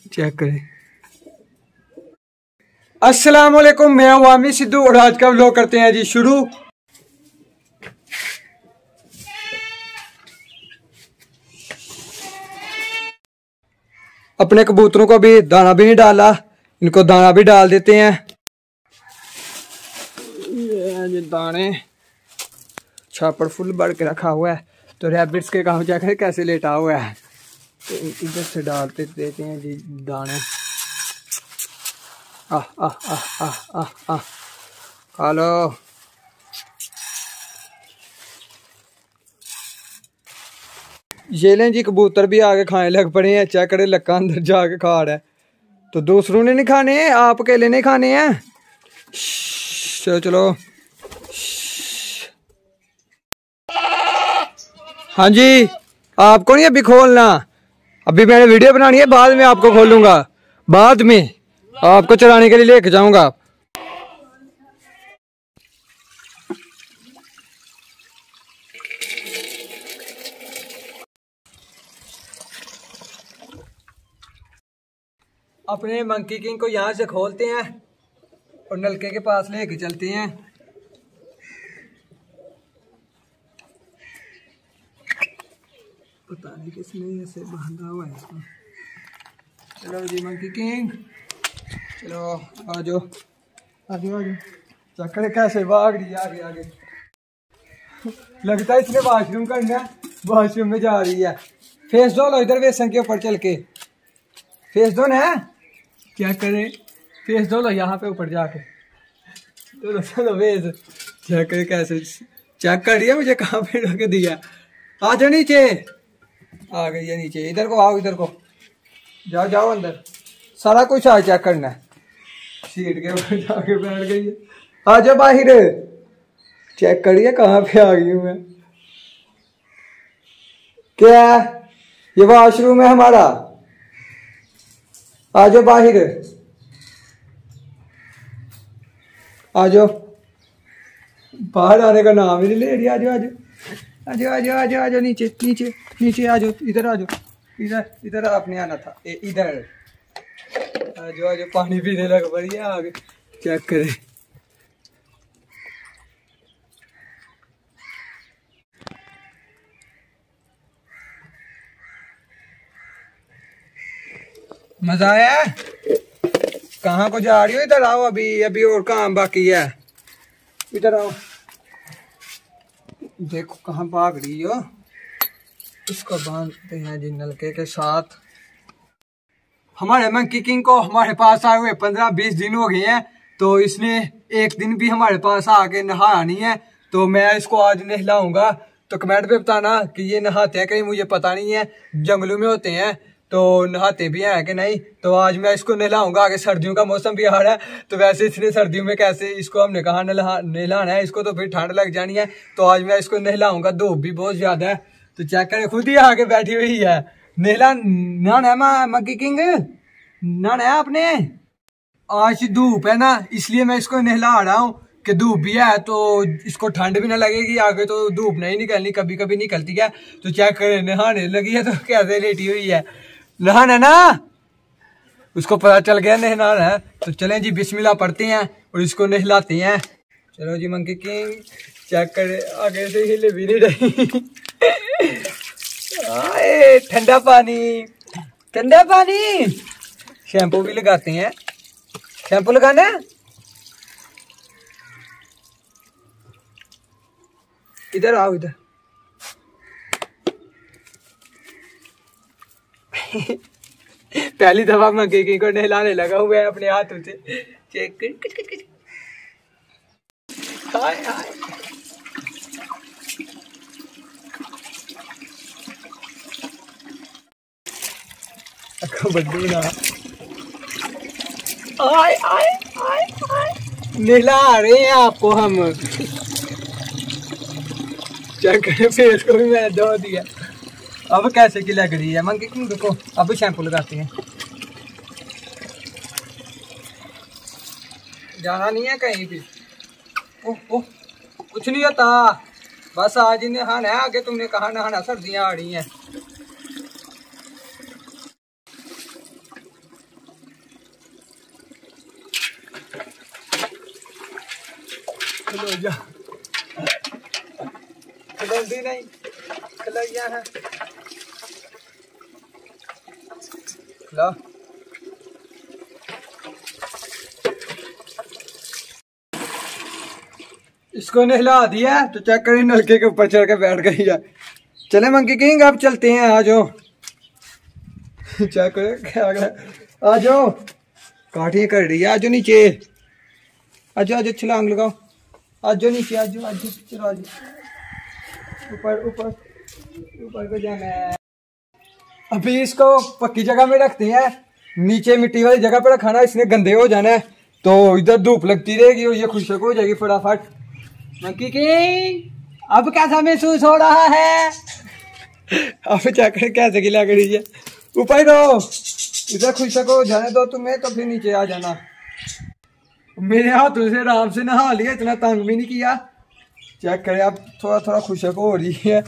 Check करें। अस्सलाम वालेकुम, मैं हूं आमिर सिद्धू और आज का व्लॉग करते हैं जी शुरू। अपने कबूतरों को अभी दाना भी नहीं डाला, इनको दाना भी डाल देते हैं। ये दाने छापड़ फुल भर के रखा हुआ है। तो रैबिट्स के काम जाकर कैसे लेटा हुआ है, तो इधर से डालते देते हैं जी दाने। खा लो। ये लें जी, कबूतर भी आगे खाने लग पड़े हैं। चेक करे, लक्का अंदर जाके खा रहा है। तो दूसरों ने नहीं खाने हैं, आप अकेले नहीं खाने हैं। चलो चलो। हाँ जी, आपको नहीं अभी खोलना, अभी मैंने वीडियो बनानी है, बाद में आपको खोलूंगा। बाद में आपको चराने के लिए लेके जाऊंगा। अपने मंकी किंग को यहाँ से खोलते हैं और नलके के पास लेके चलते हैं। पता नहीं किसने ऐसे बांधा हुआ है इसको। चलो जी मंकी किंग, चलो आ जाओ आ जाओ आ जाओ। चक्कर कैसे भाग रही है आगे आगे। लगता है इसने वॉशरूम करना, वॉशरूम में जा रही है। फेस धो लो इधर बेसन के ऊपर चल के, फेस धो ना। क्या करे, फेस धो लो यहाँ पे ऊपर जाके। चलो चलो फेस चेक करे कैसे चेक कर दिया, मुझे कहाँ पे रख दिया। आ जाओ नीचे, आ गई है नीचे। इधर को आओ, इधर को जाओ जाओ अंदर। सारा कुछ आज चेक करना है। सीट के ऊपर जाके बैठ गई है। आ जाओ बाहर, चेक करिए कहाँ पे आ गई हूँ मैं। क्या ये वॉशरूम है हमारा, आ जाओ बाहर, आ जाओ। बाहर आने का नाम ही नहीं ले रही। आ जाओ आ जाओ आ जाओ आ जाओ आ जाओ आ जाओ नीचे नीचे नीचे आ जाओ। इधर आ जाओ, इधर इधर आपने आना था। इधर आ जाओ पानी पीने लग पड़ी है आगे। चेक करें, मजा आया। कहाँ को जा रही हो? इधर आओ, अभी अभी और काम बाकी है। इधर आओ, देखो कहाँ भाग रही हो। इसको बांधते हैं जी नलके के साथ। हमारे मंकी किंग को हमारे पास आए हुए 15-20 दिन हो गए हैं, तो इसने एक दिन भी हमारे पास आके नहाया नहीं है। तो मैं इसको आज नहलाऊंगा। तो कमेंट पे बताना कि ये नहाते हैं कहीं, मुझे पता नहीं है। जंगलों में होते हैं तो नहाते भी हैं कि नहीं। तो आज मैं इसको नहलाऊंगा। आगे सर्दियों का मौसम भी आ रहा है, तो वैसे इसने सर्दियों में कैसे इसको हमने कहा नहलाना है, इसको तो फिर ठंड लग जानी है। तो आज मैं इसको नहलाऊंगा। धूप भी बहुत ज्यादा है, तो चेक करें, खुद ही आके बैठी हुई है। नहाना है मंकी किंग, नहाना है आपने। आज धूप है ना, इसलिए मैं इसको नहला रहा हूँ कि धूप भी है तो इसको ठंड भी ना लगेगी। आगे तो धूप नहीं निकलनी, कभी कभी निकलती है। तो चेक करें, नहाने लगी है तो कैसे लेटी हुई है। नहाना ना, उसको पता चल गया नहलाना है। तो चलें जी बिस्मिल्लाह पढ़ते हैं और इसको नहलाते हैं। चलो जी मंकी किंग, चेक करे, आगे से हिले भी नहीं रही। ठंडा पानी, ठंडा पानी। शैम्पू भी लगाते हैं, शैम्पू लगाना है। इधर आओ, इधर। पहली दफा मंकी किंग को नहलाने लगा हुआ है अपने हाथों से। चेक कर, हाय हाय। बदबू ना, आय आय आय आय। नहला रहे हैं आपको हम। चेक करें, फेस को भी मैंने धो दिया। अब कैसे की लग रही है मंकी किंग को। अब शैम्पू लगाते हैं। जाना नहीं है कहीं भी। ओह ओह, कुछ नहीं होता, बस आज ही नहाना है। आगे तुमने कहा नहाना, सर्दियाँ आ रही हैं। खलोइया खलोंदी नहीं खलोइया है ला इसको नहला दिया तो चेक करें नलके के ऊपर चढ़ के बैठ गई है। चले मंकी किंग अब चलते हैं आ जाओ चेक करें क्या आ जाओ काठियाँ कर रही है आ जाओ नीचे आ जाओ छलांग लगाओ आ जाओ नीचे आ जाओ चलो आ जाओ ऊपर ऊपर ऊपर को जाना है। अभी इसको पक्की जगह में रखते हैं नीचे मिट्टी वाली जगह पर रखाना इसने गंदे हो जाना है तो इधर धूप लगती रहेगी और ये खुशक हो जाएगी फटाफट। मंकी किंग अब कैसा महसूस हो रहा है अब जाकर कैसे गिला करी है ऊपर रहो इधर खुशक हो जाने दो तुम्हें तो फिर नीचे आ जाना। मेरे हाथों से आराम से नहा लिया इतना तंग भी नहीं किया। चेक करें अब थोड़ा थोड़ा खुशक हो रही है।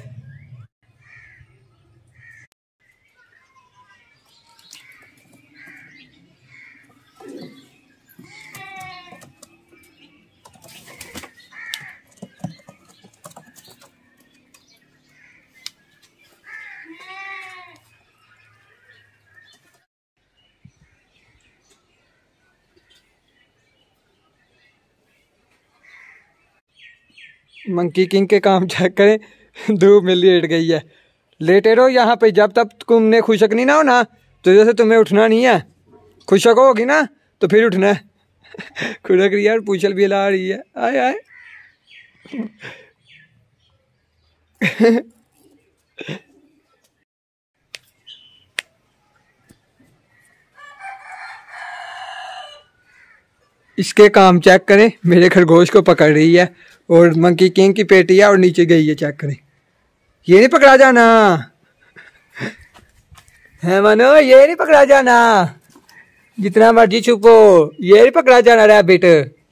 मंकी किंग के काम चेक करें धूप में लेट गई है। लेटे रहो यहाँ पे जब तक तुमने खुशक नहीं ना हो ना तो जैसे तुम्हें उठना नहीं है। खुशक होगी ना तो फिर उठना है। खुशक रही है और पूछल भी ला रही है आए आए इसके काम चेक करें मेरे खरगोश को पकड़ रही है और मंकी किंग की पेटी है और नीचे गई है। चेक करें ये नहीं पकड़ा जाना है मनो ये नहीं पकड़ा जाना जितना मर्जी छुपो ये नहीं पकड़ा जाना रैबिट।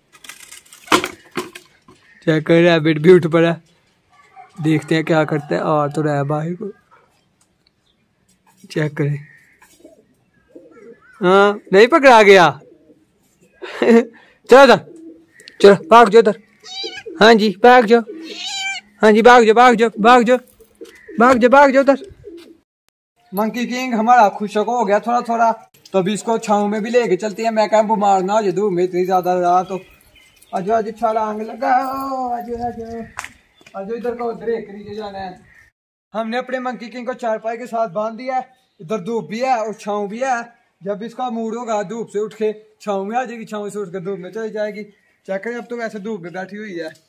चेक कर रैबिट भी उठ पड़ा देखते हैं क्या करता है। और तो रहा बाहर को चेक करें हाँ नहीं पकड़ा गया चलो उधर चलो भाग जाओ उधर हाँ जी भाग जाओ हाँ जी भाग जाओ भाग जाओ भाग जाओ भाग जाओ भाग जाओ उधर। मंकी किंग हमारा खुशक हो गया थोड़ा थोड़ा तो अभी इसको छाँव में भी लेके चलती है। मैं कह बीमार ना हो जाए धूप में इतनी ज्यादा रहा तो आजो आज छलांग लगाओ आजो आजो आजो इधर को उधर एक नीचे जाना है। हमने अपने मंकी किंग को चारपाई के साथ बांध दिया है। इधर धूप भी है और छाँव भी है। जब इसका मूड होगा धूप से उठ के छाँव में आ जाएगी छाँव से उठ के धूप में चली जाएगी। चेक करें अब तो वैसे धूप में बैठी हुई है।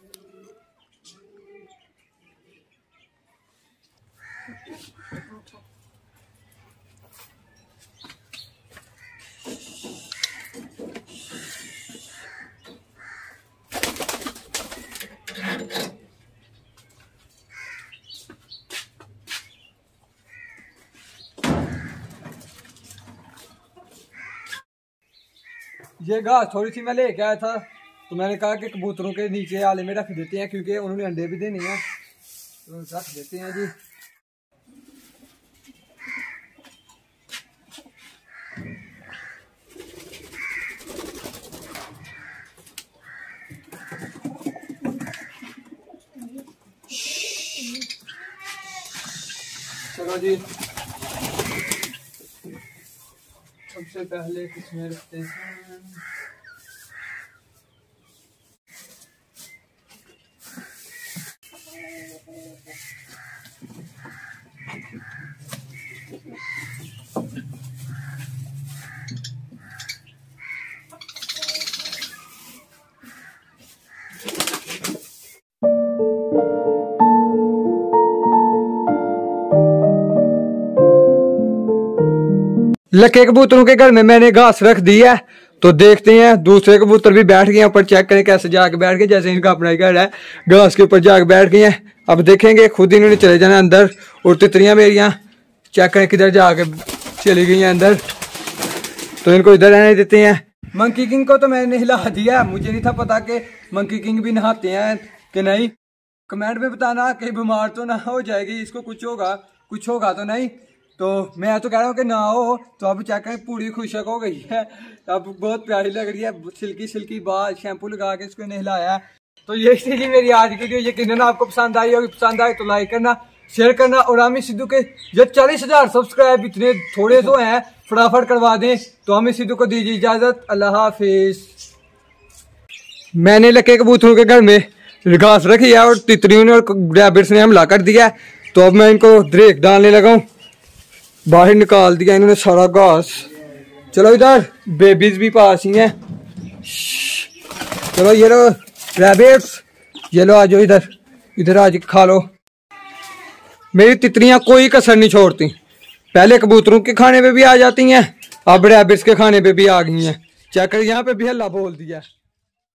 ये घास थोड़ी सी मैं लेके आया था तो मैंने कहा कि कबूतरों के नीचे आले में रख देते हैं क्योंकि उन्होंने अंडे भी देने हैं तो रख देते हैं जी। चलो जी सबसे पहले किसमें रखते हैं लके कबूतरों के घर में मैंने घास रख दी है तो देखते हैं दूसरे कबूतर भी बैठ गए ऊपर। चेक करें कैसे जाके बैठ गए जैसे इनका अपना घर है घास के ऊपर जाके बैठ गए हैं। अब देखेंगे खुद इन्होंने चले जाना अंदर और तितलियां मेरियां चेक करें किधर जाके चली गई हैं अंदर तो इनको इधर रहने देते हैं। मंकी किंग को तो मैंने हिला दिया मुझे नहीं था पता कि मंकी किंग भी नहाते हैं कि नहीं। कमेंट में बताना कहीं बीमार तो ना हो जाएगी इसको कुछ होगा तो नहीं तो मैं तो कह रहा हूँ कि ना हो। तो अब चेक करें पूरी खुशक हो गई है अब बहुत प्यारी लग रही है सिल्की सिल्की बाल शैम्पू लगा के इसको नहलाया। तो ये थी जी मेरी आज की वीडियो, यकीनन आपको पसंद आई होगी। पसंद आए तो लाइक करना, शेयर करना, और आमिर सिद्धू के जो 40,000 सब्सक्राइब इतने थोड़े तो हैं, फटाफट करवा दें। तो आमिर सिद्धू को दीजिए इजाजत, अल्लाह हाफिज। मैंने लगे कबूतरों के घर में घास रखी है और तितलियों ने और रैबिट्स ने हमला कर दिया, तो अब मैं इनको द्रेक डालने लगा हूँ। बाहर निकाल दिया इन्होंने सारा घास। चलो इधर बेबीज भी पास ही हैं। चलो ये लो रैबिट्स, ये लो आ जाओ इधर, इधर आज खा लो। मेरी तितलियां कोई कसर नहीं छोड़ती, पहले कबूतरों के खाने पे भी आ जाती हैं, अब रैबिट्स के खाने पे भी आ गई हैं। चेक कर यहाँ पे भी हल्ला बोल दिया।